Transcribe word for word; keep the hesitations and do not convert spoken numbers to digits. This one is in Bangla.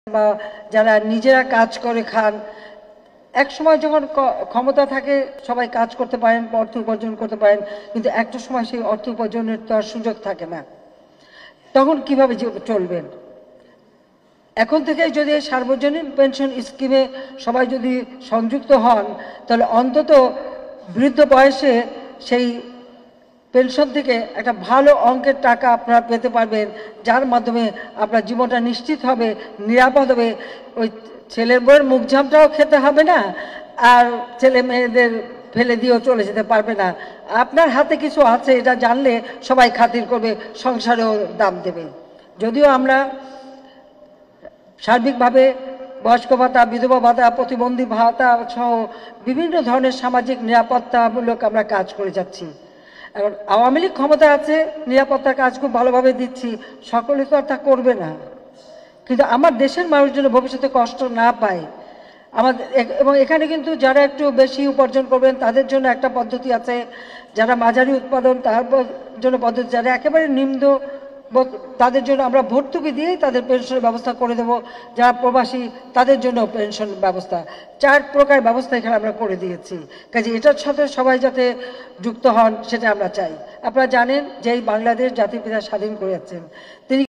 বা যারা নিজেরা কাজ করে খান, এক সময় যখন ক্ষমতা থাকে সবাই কাজ করতে পারেন, অর্থ উপার্জন করতে পারেন, কিন্তু একটা সময় সেই অর্থ উপার্জনের তো আর সুযোগ থাকে না। তখন কিভাবে চলবেন? এখন থেকে যদি সার্বজনীন পেনশন স্কিমে সবাই যদি সংযুক্ত হন, তাহলে অন্তত বৃদ্ধ বয়সে সেই পেনশন থেকে একটা ভালো অঙ্কের টাকা আপনারা পেতে পারবেন, যার মাধ্যমে আপনার জীবনটা নিশ্চিত হবে, নিরাপদ হবে। ওই ছেলের বউয়ের মুখঝামটাও খেতে হবে না, আর ছেলে মেয়েদের ফেলে দিয়েও চলে যেতে পারবে না। আপনার হাতে কিছু আছে এটা জানলে সবাই খাতির করবে, সংসারেও দাম দেবে। যদিও আমরা সার্বিকভাবে বয়স্ক ভাতা, বিধবা ভাতা, প্রতিবন্ধী ভাতা সহ বিভিন্ন ধরনের সামাজিক নিরাপত্তামূলক আমরা কাজ করে যাচ্ছি। এখন আওয়ামী লীগ ক্ষমতা আছে, নিরাপত্তার কাজ খুব ভালোভাবে দিচ্ছি, সকলে তো আর তা করবে না। কিন্তু আমার দেশের মানুষ যেন ভবিষ্যতে কষ্ট না পায়, আমাদের এবং এখানে কিন্তু যারা একটু বেশি উপার্জন করবেন তাদের জন্য একটা পদ্ধতি আছে, যারা মাঝারি উৎপাদন তার জন্য পদ্ধতি, যারা একেবারে নিম্ন তাদের জন্য আমরা ভর্তুকি দিয়েই তাদের পেনশনের ব্যবস্থা করে দেব, যারা প্রবাসী তাদের জন্য পেনশন ব্যবস্থা, চার প্রকার ব্যবস্থা এখানে আমরা করে দিয়েছি। কাজে এটার সাথে সবাই যাতে যুক্ত হন সেটা আমরা চাই। আপনারা জানেন যে এই বাংলাদেশ জাতির পিতা স্বাধীন করেছেন, তিনি